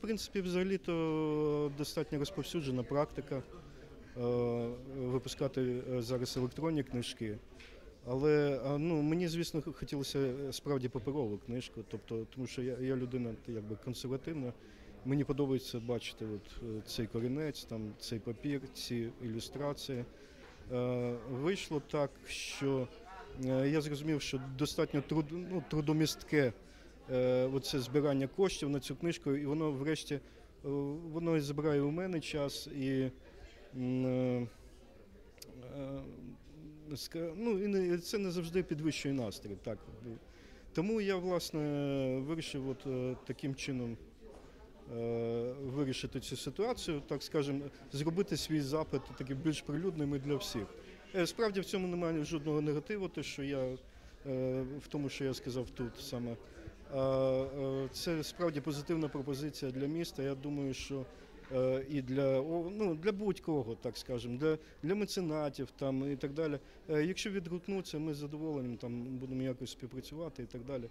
принципі, взагалі-то достатньо розповсюджена практика випускати зараз електронні книжки. Але мені, звісно, хотілося справді паперову книжку, тобто, тому що я людина якби консервативна. Мені подобається бачити цей корінець, цей папір, ці ілюстрації. Вийшло так, що я зрозумів, що достатньо трудомістке оце збирання коштів на цю книжку, і воно врешті воно і забирає у мене час, і і це не завжди підвищує настрій. Так. Тому я, власне, вирішив таким чином вирішити цю ситуацію, так скажемо, зробити свій запит такий більш прилюдним і для всіх. Справді в цьому немає жодного негативу, в тому, що я сказав тут саме. Це справді позитивна пропозиція для міста. Я думаю, що і для будь-кого, так скажемо, для меценатів і так далі. Якщо відгукнуться, ми з задоволенням будемо якось співпрацювати і так далі.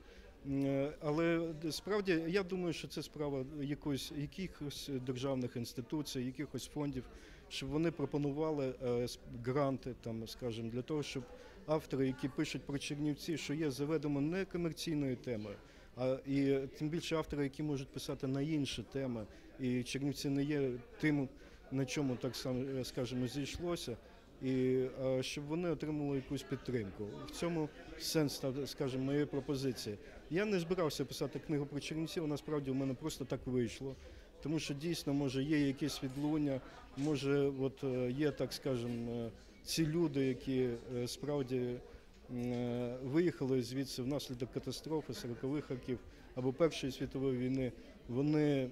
Але справді я думаю, що це справа якихось державних інституцій, якихось фондів, щоб вони пропонували гранти, скажімо, для того, щоб автори, які пишуть про Чернівці, що є заведомо не комерційною темою, і тим більше автори, які можуть писати на інші теми, і Чернівці не є тим, на чому, так скажемо, зійшлося, і щоб вони отримали якусь підтримку. В цьому сенс, скажімо, моєї пропозиції. Я не збирався писати книгу про Чернівців, насправді у мене просто так вийшло. Тому що дійсно, може, є якесь відлуння, може, є, так скажемо, ці люди, які справді виїхали звідси внаслідок катастрофи 40-х років або Першої світової війни, вони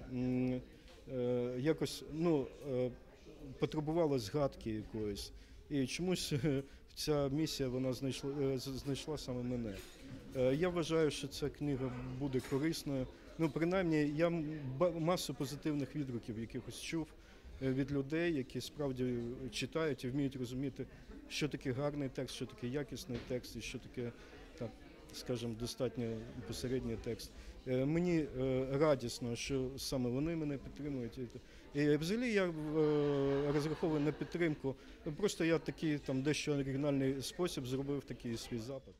якось потребували згадки якоїсь. І чомусь ця місія вона знайшла саме мене. Я вважаю, що ця книга буде корисною. Принаймні, я масу позитивних відгуків якихось чув від людей, які справді читають і вміють розуміти, що таке гарний текст, що таке якісний текст і що таке, так скажімо, достатньо посередній текст. Мені радісно, що саме вони мене підтримують. І взагалі я розраховую на підтримку. Просто я такий дещо оригінальний спосіб зробив такий свій запит.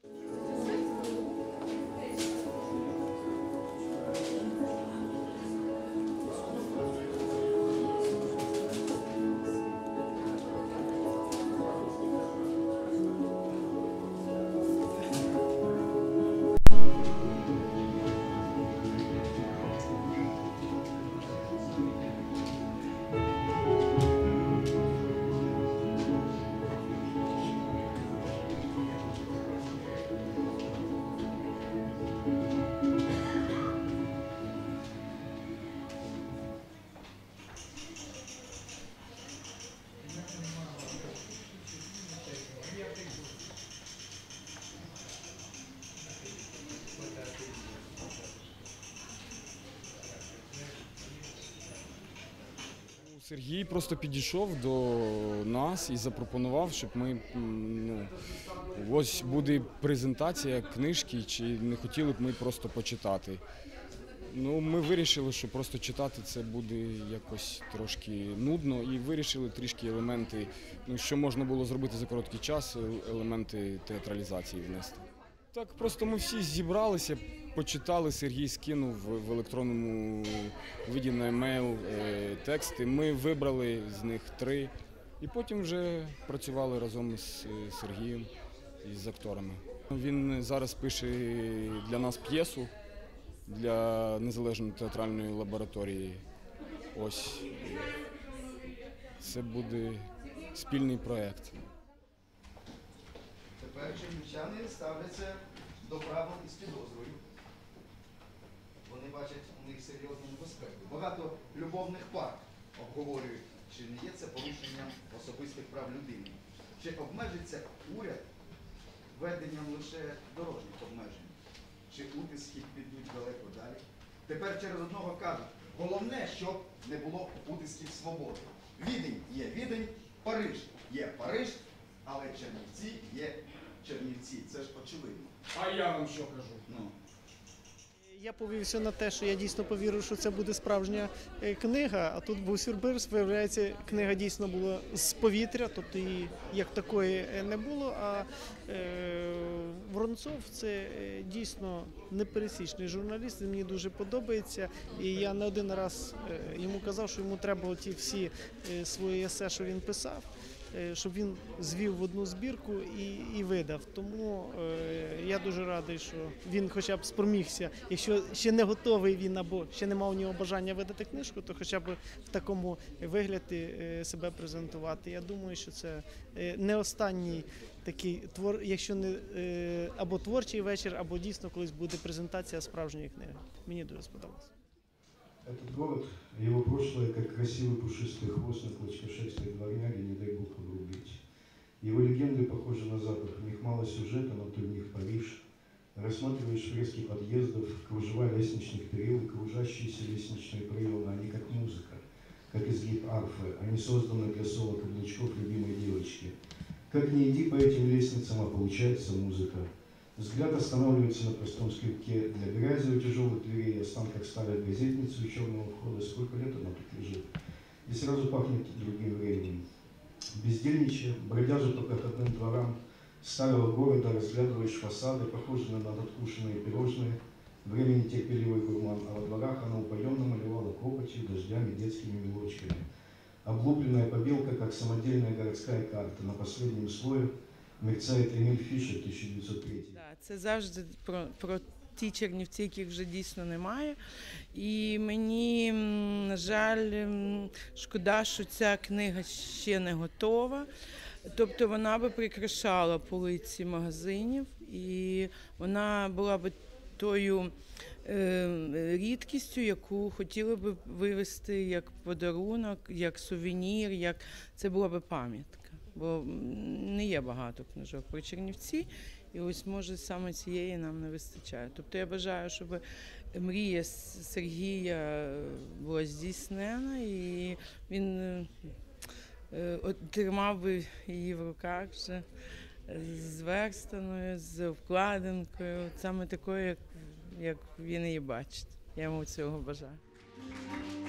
Сергій просто підійшов до нас і запропонував, щоб ми, ось буде презентація книжки, чи не хотіли б ми просто почитати. Ми вирішили, що просто читати це буде якось трошки нудно, і вирішили трішки елементи, що можна було зробити за короткий час, елементи театралізації внести. Так, просто ми всі зібралися, почитали, Сергій скинув в електронному виді на емейл тексти, ми вибрали з них 3 і потім вже працювали разом з Сергієм і з акторами. Він зараз пише для нас п'єсу для Незалежної театральної лабораторії. Ось, це буде спільний проєкт. Тепер чернівчани ставляться до правил із підозрою. Вони бачать у них серйозну небезпеку. Багато любовних пар обговорюють, чи не є це порушенням особистих прав людини. Чи обмежиться уряд введенням лише дорожніх обмежень? Чи утиски підуть далеко далі? Тепер через одного кажуть, головне, щоб не було утисків свободи. Відень є Відень, Париж є Париж, але Чернівці є Чернівці. Це ж очевидно. А я вам що кажу? Я повівся на те, що я дійсно повірив, що це буде справжня книга, а тут був сюрприз. Виявляється, книга дійсно була з повітря, тобто її як такої не було. А Воронцов – це дійсно непересічний журналіст, він мені дуже подобається. І я не один раз йому казав, що йому треба ті всі свої есе, що він писав, щоб він звів в одну збірку і видав. Тому я дуже радий, що він хоча б спромігся. Якщо ще не готовий він або ще не мав у нього бажання видати книжку, то хоча б в такому вигляді себе презентувати. Я думаю, що це не останній такий твор, якщо не або творчий вечір, або дійсно колись буде презентація справжньої книги. Мені дуже сподобалося. Этот город, его прошлое, как красивый пушистый хвост на клочкошерстой дворняги, не дай бог погрубить. Его легенды похожи на запах, в них мало сюжета, но ты в них паришь. Рассматриваешь фрески подъездов, кружева лестничных перил и кружащиеся лестничные проемы, они как музыка, как изгиб арфы, они созданы для соло каблучков любимой девочки. Как ни иди по этим лестницам, а получается музыка. Взгляд останавливается на простом скрипке для грязи у тяжелых дверей, останках старой газетницы у черного входа. Сколько лет она тут лежит? И сразу пахнет другим временем. Бездельничая, бродяжа по проходным дворам старого города, разглядываешь фасады, похожие на надкушенные пирожные. Времени терпеливый гурман, а во дворах она упоенно малевала копотью, дождями, детскими мелочками. Облупленная побелка, как самодельная городская карта, на последнем слое мерцает Еміль Фішер, 1903. Так, це завжди про ті Чернівці, яких вже дійсно немає. І мені, на жаль, шкода, що ця книга ще не готова. Тобто вона би прикрашала полиці магазинів, і вона була би тою рідкістю, яку хотіли би вивезти як подарунок, як сувенір, як це була би пам'ятка. Бо не є багато книжок про Чернівці, і ось, може, саме цієї нам не вистачає. Тобто я бажаю, щоб мрія Сергія була здійснена, і він тримав би її в руках вже зверстаною, з обкладинкою, саме такою, як він її бачить. Я йому цього бажаю.